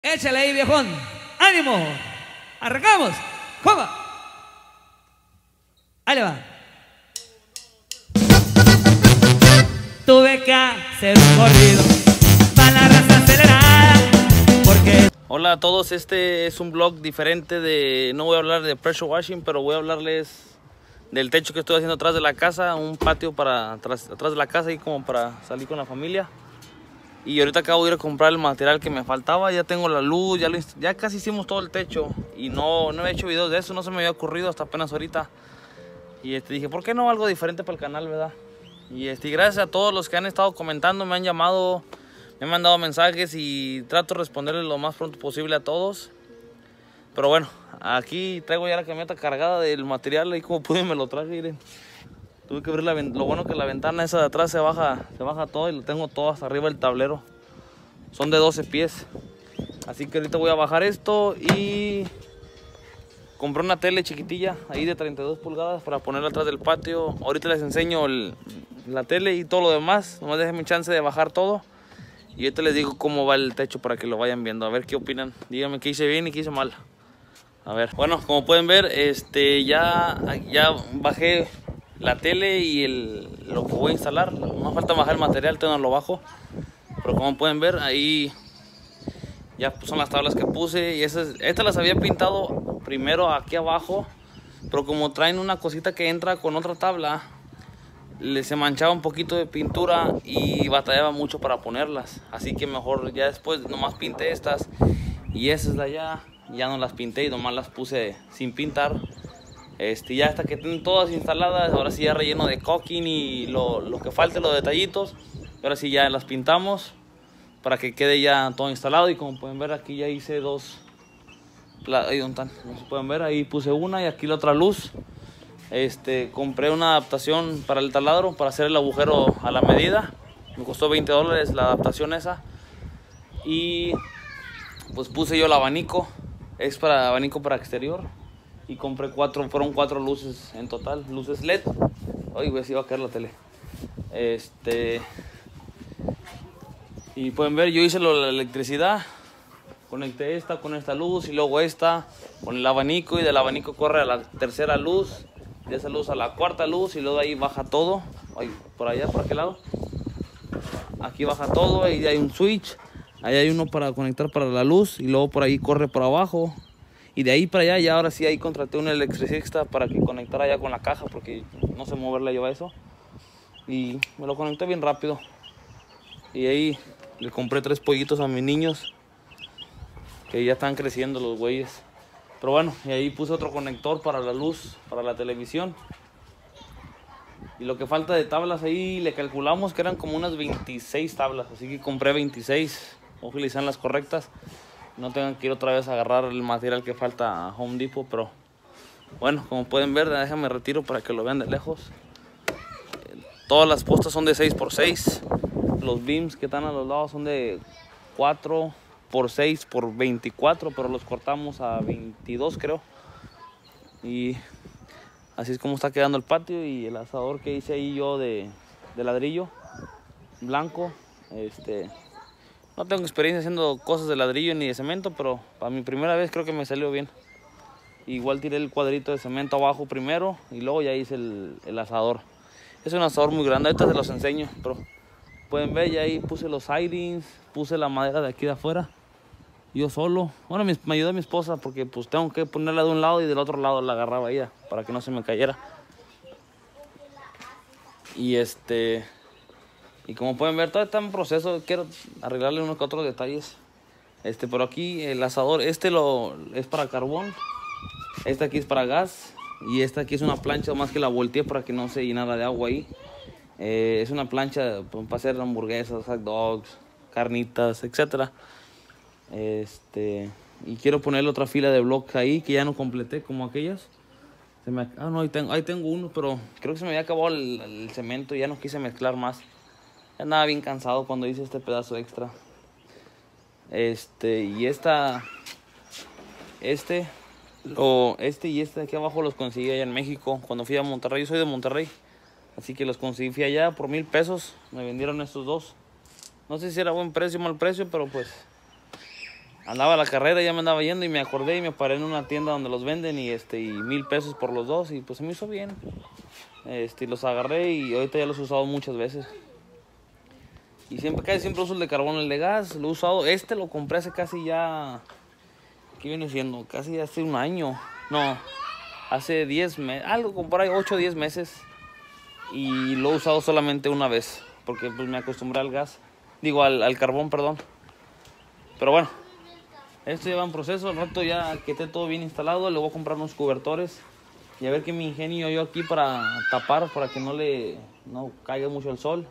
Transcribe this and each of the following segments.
Échale ahí, viejón. ¡Ánimo! ¡Arrancamos! ¡Coma! Ahí le va. Tuve que hacer un corrido para la raza acelerada porque... Hola a todos, este es un vlog diferente de... No voy a hablar de pressure washing, pero voy a hablarles del techo que estoy haciendo atrás de la casa. Un patio para atrás de la casa y como para salir con la familia. Y ahorita acabo de ir a comprar el material que me faltaba. Ya tengo la luz, ya casi hicimos todo el techo. Y no he hecho videos de eso, no se me había ocurrido hasta apenas ahorita. Y dije, ¿por qué no algo diferente para el canal, verdad? Y gracias a todos los que han estado comentando, me han llamado, me han mandado mensajes y trato de responderles lo más pronto posible a todos. Pero bueno, aquí traigo ya la camioneta cargada del material y como pude me lo traje, miren. Tuve que abrir lo bueno que la ventana esa de atrás se baja todo y lo tengo todo hasta arriba del tablero. Son de 12 pies. Así que ahorita voy a bajar esto y compré una tele chiquitilla ahí de 32 pulgadas para ponerla atrás del patio. Ahorita les enseño la tele y todo lo demás. Nomás déjenme chance de bajar todo. Y ahorita les digo cómo va el techo para que lo vayan viendo. A ver qué opinan. Díganme qué hice bien y qué hice mal. A ver. Bueno, como pueden ver, ya bajé la tele y lo que voy a instalar. No falta bajar el material, todavía no lo bajo. Pero como pueden ver, ahí ya son las tablas que puse. Y estas las había pintado primero aquí abajo. Pero como traen una cosita que entra con otra tabla, se manchaba un poquito de pintura y batallaba mucho para ponerlas. Así que mejor ya después nomás pinté estas. Y esas de allá ya no las pinté y nomás las puse sin pintar. Ya hasta que estén todas instaladas, ahora sí ya relleno de caulking y lo que falte, los detallitos. Ahora sí ya las pintamos para que quede ya todo instalado. Y como pueden ver, aquí ya hice dos. Ahí donde están, no se pueden ver, ahí puse una y aquí la otra luz. Compré una adaptación para el taladro para hacer el agujero a la medida. Me costó $20 la adaptación esa. Y pues puse yo el abanico, es para abanico para exterior. Y compré fueron 4 luces en total, luces LED. Ay, güey, se iba a caer la tele. Y pueden ver, yo hice la electricidad. Conecté esta con esta luz y luego esta con el abanico. Y del abanico corre a la tercera luz. De esa luz a la cuarta luz y luego ahí baja todo. Ay, por allá, por aquel lado. Aquí baja todo y hay un switch. Ahí hay uno para conectar para la luz y luego por ahí corre por abajo. Y de ahí para allá, ya ahora sí ahí contraté un electricista para que conectara ya con la caja porque no sé moverla yo a eso. Y me lo conecté bien rápido. Y ahí le compré 3 pollitos a mis niños que ya están creciendo los güeyes. Pero bueno, y ahí puse otro conector para la luz, para la televisión. Y lo que falta de tablas ahí le calculamos que eran como unas 26 tablas. Así que compré 26. Ojalá sean las correctas. No tengan que ir otra vez a agarrar el material que falta a Home Depot. Pero bueno, como pueden ver, déjame retiro para que lo vean de lejos. Todas las postas son de 6x6. Los beams que están a los lados son de 4x6x24, pero los cortamos a 22 creo. Y así es como está quedando el patio. Y el asador que hice ahí yo de ladrillo blanco. No tengo experiencia haciendo cosas de ladrillo ni de cemento, pero para mi primera vez creo que me salió bien. Igual tiré el cuadrito de cemento abajo primero y luego ya hice el asador. Es un asador muy grande, ahorita se los enseño, pero pueden ver, ya ahí puse los sidings, puse la madera de aquí de afuera. Yo solo, bueno, me ayudó mi esposa porque pues tengo que ponerla de un lado y del otro lado la agarraba ella para que no se me cayera. Y como pueden ver, todavía está en proceso, quiero arreglarle unos que otros detalles. Pero aquí el asador, es para carbón, este aquí es para gas y esta aquí es una plancha, más que la volteé para que no se llenara de agua ahí. Es una plancha para hacer hamburguesas, hot dogs, carnitas, etcétera. Y quiero ponerle otra fila de bloques ahí que ya no completé como aquellas. No, ahí tengo uno, pero creo que se me había acabado el cemento y ya no quise mezclar más. Ya andaba bien cansado cuando hice este pedazo extra. Y este aquí abajo los conseguí allá en México cuando fui a Monterrey. Yo soy de Monterrey, así que los conseguí, fui allá por $1000. Me vendieron estos dos. No sé si era buen precio o mal precio, pero pues andaba a la carrera, ya me andaba yendo y me acordé y me paré en una tienda donde los venden y $1000 por los dos y pues se me hizo bien. Los agarré y ahorita ya los he usado muchas veces. Y casi siempre uso el de carbón, el de gas, lo he usado. Lo compré hace casi ya, ¿qué viene siendo? Casi hace un año. No, hace 10 meses, algo como por ahí 8 o 10 meses. Y lo he usado solamente una vez, porque pues me acostumbré al gas. Digo, al carbón, perdón. Pero bueno, esto lleva un proceso. Al rato ya que esté todo bien instalado, le voy a comprar unos cobertores. Y a ver qué me ingenio yo aquí para tapar, para que no caiga mucho el sol.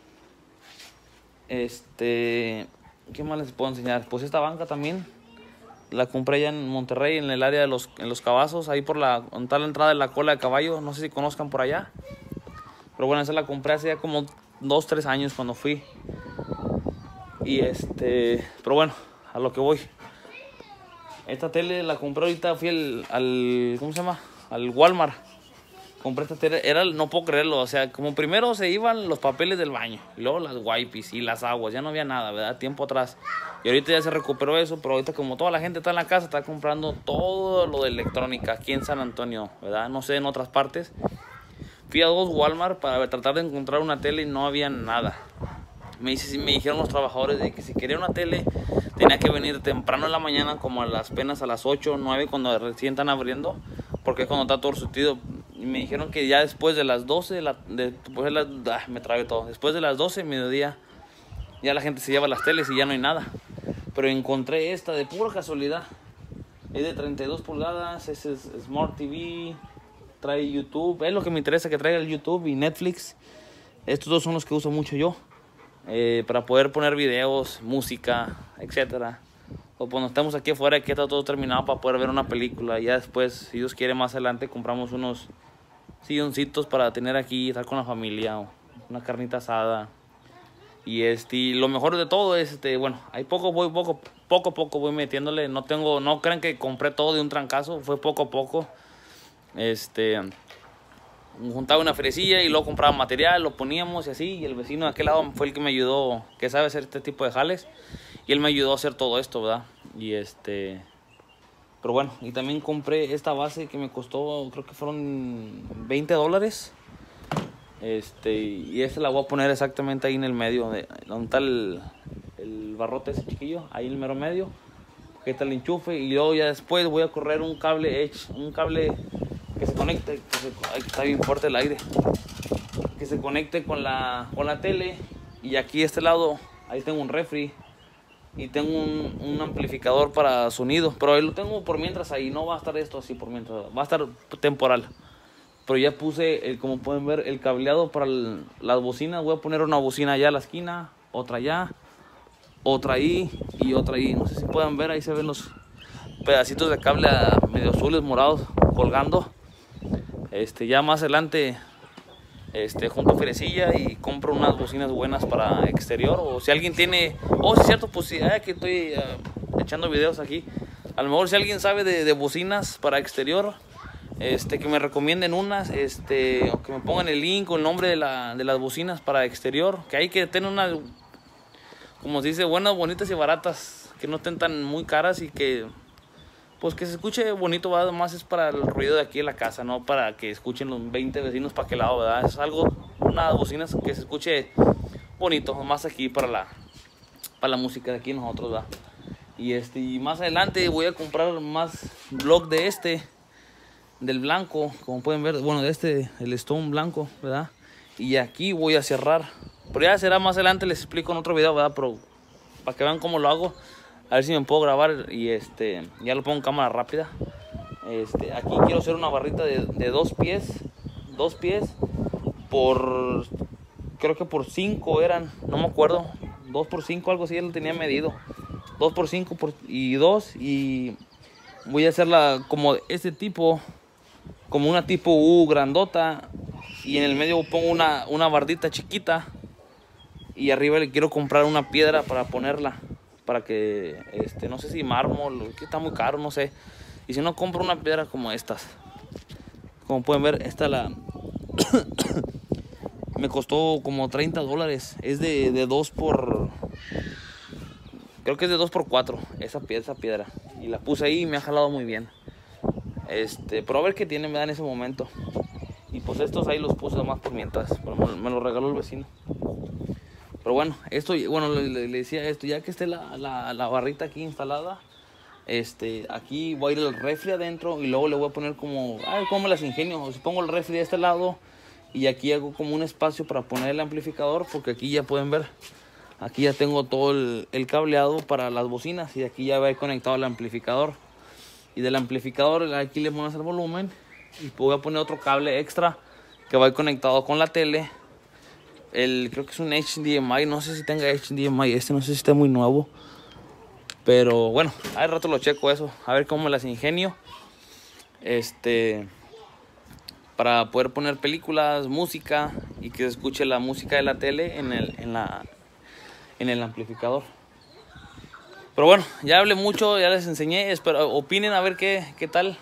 ¿Qué más les puedo enseñar? Pues esta banca también la compré allá en Monterrey, en el área de los Cabazos, ahí por donde está la entrada de la Cola de Caballo. No sé si conozcan por allá. Pero bueno, esa la compré hace ya como 2, 3 años cuando fui. Y pero bueno, a lo que voy. Esta tele la compré ahorita, fui al ¿cómo se llama? Al Walmart. Compré esta tele, no puedo creerlo, o sea, como primero se iban los papeles del baño, y luego las wipes y las aguas, ya no había nada, ¿verdad? Tiempo atrás. Y ahorita ya se recuperó eso, pero ahorita como toda la gente está en la casa, está comprando todo lo de electrónica aquí en San Antonio, ¿verdad? No sé, en otras partes. Fui a 2 Walmart para tratar de encontrar una tele y no había nada. Me dijeron los trabajadores de que si quería una tele tenía que venir temprano en la mañana, como apenas a las 8 o 9 cuando recién están abriendo, porque es cuando está todo surtido. Y me dijeron que ya después de las 12, me trabé todo. Después de las 12, mediodía, ya la gente se lleva las teles y ya no hay nada. Pero encontré esta de pura casualidad. Es de 32 pulgadas, es Smart TV, trae YouTube. Es lo que me interesa, que traiga el YouTube y Netflix. Estos dos son los que uso mucho yo. Para poder poner videos, música, etcétera. O cuando estamos aquí afuera, que está todo terminado para poder ver una película. Y ya después, si Dios quiere, más adelante compramos unos silloncitos para tener aquí, estar con la familia, o una carnita asada. Y lo mejor de todo es, bueno, ahí poco a poco voy metiéndole. No crean que compré todo de un trancazo, fue poco a poco. Juntaba una fresilla y luego compraba material, lo poníamos y así. Y el vecino de aquel lado fue el que me ayudó, que sabe hacer este tipo de jales. Y él me ayudó a hacer todo esto, ¿verdad? Pero bueno, y también compré esta base que me costó, creo que fueron $20. Y esta la voy a poner exactamente ahí en el medio, donde está el barrote ese chiquillo, ahí en el mero medio. Aquí está el enchufe y luego ya después voy a correr un cable que se conecte, está bien fuerte el aire, que se conecte con la tele. Y aquí a este lado, ahí tengo un refri. Y tengo un amplificador para sonido, pero lo tengo por mientras ahí, no va a estar esto así por mientras, va a estar temporal. Pero ya puse, como pueden ver, el cableado para las bocinas. Voy a poner una bocina allá a la esquina, otra allá, otra ahí y otra ahí. No sé si pueden ver, ahí se ven los pedacitos de cable medio azules, morados, colgando. Ya más adelante junto fresilla y compro unas bocinas buenas para exterior. O si alguien tiene, si es cierto, pues que estoy echando videos aquí, a lo mejor si alguien sabe de bocinas para exterior, que me recomienden unas, o que me pongan el link o el nombre de las bocinas para exterior, que hay que tener unas, como se dice, buenas, bonitas y baratas, que no estén tan muy caras y que pues que se escuche bonito, ¿verdad? Además es para el ruido de aquí de la casa, no para que escuchen los 20 vecinos para aquel lado, ¿verdad? Es unas bocinas que se escuche bonito, más aquí para la música de aquí nosotros, ¿verdad? Y más adelante voy a comprar más block del blanco, como pueden ver, bueno, el Stone blanco, ¿verdad? Y aquí voy a cerrar, pero ya será más adelante, les explico en otro video, ¿verdad? Pero para que vean cómo lo hago. A ver si me puedo grabar y ya lo pongo en cámara rápida. Aquí quiero hacer una barrita de 2 pies. 2 pies creo que por 5 eran, no me acuerdo. 2 por 5, algo así, ya lo tenía medido. 2 por 5 y 2. Y voy a hacerla como este tipo, como una tipo U grandota. Y en el medio pongo una bardita chiquita. Y arriba le quiero comprar una piedra para ponerla. Para que, no sé si mármol, que está muy caro, no sé. Y si no, compro una piedra como estas. Como pueden ver, esta me costó como $30. Es de 2 por creo que es de 2x4 esa piedra. Y la puse ahí y me ha jalado muy bien. Pero a ver qué tiene, me da en ese momento. Y pues estos ahí los puse nomás por mientras. Me los regaló el vecino. Pero bueno, esto, bueno, le decía esto, ya que esté la barrita aquí instalada, aquí voy a ir el refri adentro y luego le voy a poner como, ¿cómo me las ingenio? Si pongo el refri de este lado y aquí hago como un espacio para poner el amplificador, porque aquí ya pueden ver, aquí ya tengo todo el cableado para las bocinas y aquí ya va conectado el amplificador. Y del amplificador aquí le ponemos el volumen y voy a poner otro cable extra que va conectado con la tele. Creo que es un HDMI, no sé si tenga HDMI, no sé si está muy nuevo. Pero bueno, al rato lo checo eso, a ver cómo me las ingenio. Para poder poner películas, música y que se escuche la música de la tele en el amplificador. Pero bueno, ya hablé mucho, ya les enseñé, espero opinen a ver qué tal,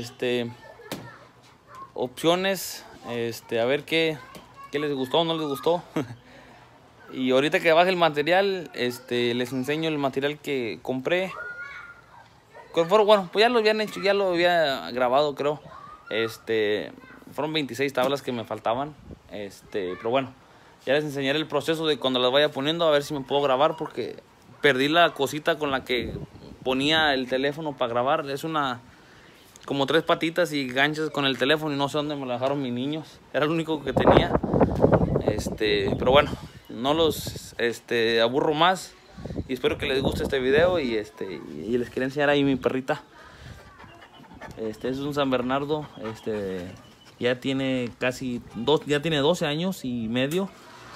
opciones, a ver qué les gustó o no les gustó. Y ahorita que baje el material, les enseño el material que compré. Bueno, pues ya lo habían hecho, ya lo había grabado, creo. Fueron 26 tablas que me faltaban. Pero bueno, ya les enseñaré el proceso de cuando las vaya poniendo, a ver si me puedo grabar, porque perdí la cosita con la que ponía el teléfono para grabar. Es como 3 patitas y ganchos con el teléfono y no sé dónde me lo dejaron mis niños. Era lo único que tenía. Pero bueno, no los aburro más y espero que les guste este video y les quería enseñar ahí mi perrita. Es un San Bernardo, ya tiene ya tiene 12 años y medio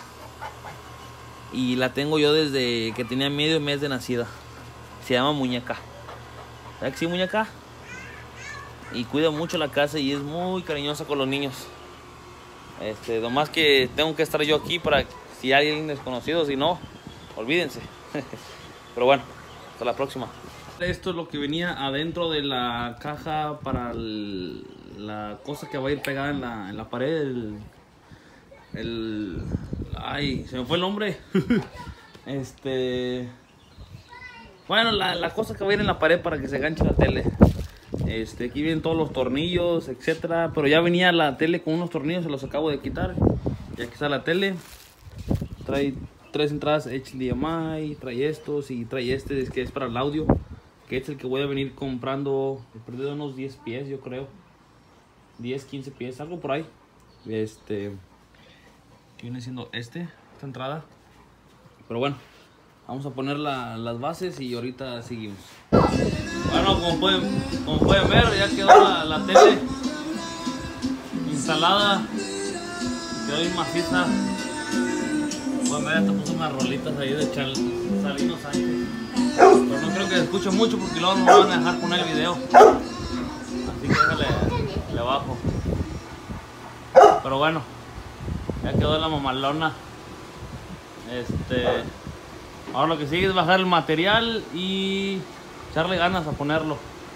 y la tengo yo desde que tenía medio mes de nacida. Se llama Muñeca. ¿Sabes que sí, Muñeca? Y cuida mucho la casa y es muy cariñosa con los niños. Nomás que tengo que estar yo aquí para si hay alguien desconocido, si no, olvídense. Pero bueno, hasta la próxima. Esto es lo que venía adentro de la caja para la cosa que va a ir pegada en la pared. Ay, se me fue el nombre. Bueno, la cosa que va a ir en la pared para que se enganche la tele. Aquí vienen todos los tornillos, etcétera. Pero ya venía la tele con unos tornillos, se los acabo de quitar. Y aquí está la tele. Trae 3 entradas HDMI, trae estos y trae que es para el audio, que es el que voy a venir comprando. He perdido unos 10 pies, yo creo. 10, 15 pies, algo por ahí. Que viene siendo esta entrada. Pero bueno, vamos a poner las bases y ahorita seguimos. Bueno, como pueden ver, ya quedó la tele instalada. Quedó bien maciza. Pueden ver, hasta puse unas rolitas ahí de Salino Sánchez. Pero no creo que se escuche mucho porque luego no me van a dejar poner el video. Así que déjale, le bajo. Pero bueno, ya quedó la mamalona. Ahora lo que sigue es bajar el material y echarle ganas a ponerlo.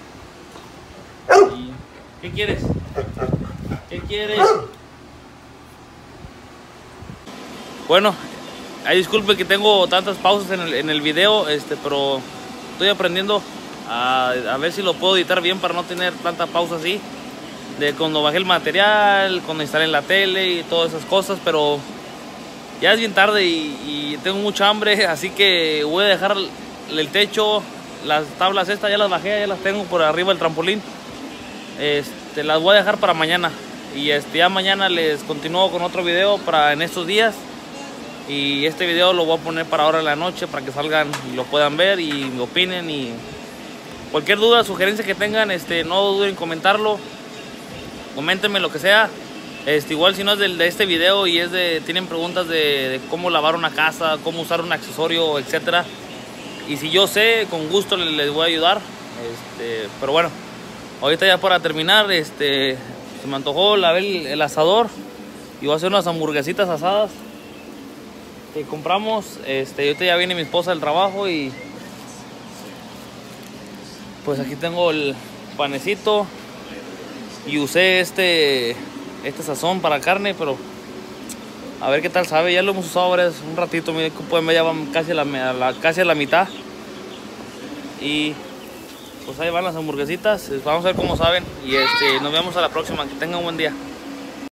¿Qué quieres? ¿Qué quieres? Bueno, disculpe que tengo tantas pausas en el video, pero estoy aprendiendo a ver si lo puedo editar bien para no tener tanta pausa así. De cuando bajé el material, cuando instalé la tele y todas esas cosas, pero ya es bien tarde y tengo mucha hambre, así que voy a dejar el techo, las tablas estas ya las bajé, ya las tengo por arriba del trampolín. Las voy a dejar para mañana y ya mañana les continúo con otro video en estos días. Y este video lo voy a poner para ahora en la noche para que salgan y lo puedan ver y me opinen. Y cualquier duda, sugerencia que tengan, no duden en comentarlo. Coméntenme lo que sea. Igual si no es de este video y tienen preguntas de cómo lavar una casa, cómo usar un accesorio, etcétera. Y si yo sé, con gusto les voy a ayudar. Pero bueno, ahorita ya para terminar, se me antojó el asador y voy a hacer unas hamburguesitas asadas que compramos. Ahorita ya viene mi esposa del trabajo y pues aquí tengo el panecito y usé este sazón para carne, pero a ver qué tal sabe. Ya lo hemos usado un ratito, miren, pueden ver, ya van casi a la mitad. Y pues ahí van las hamburguesitas. Vamos a ver cómo saben. Y nos vemos a la próxima. Que tengan un buen día.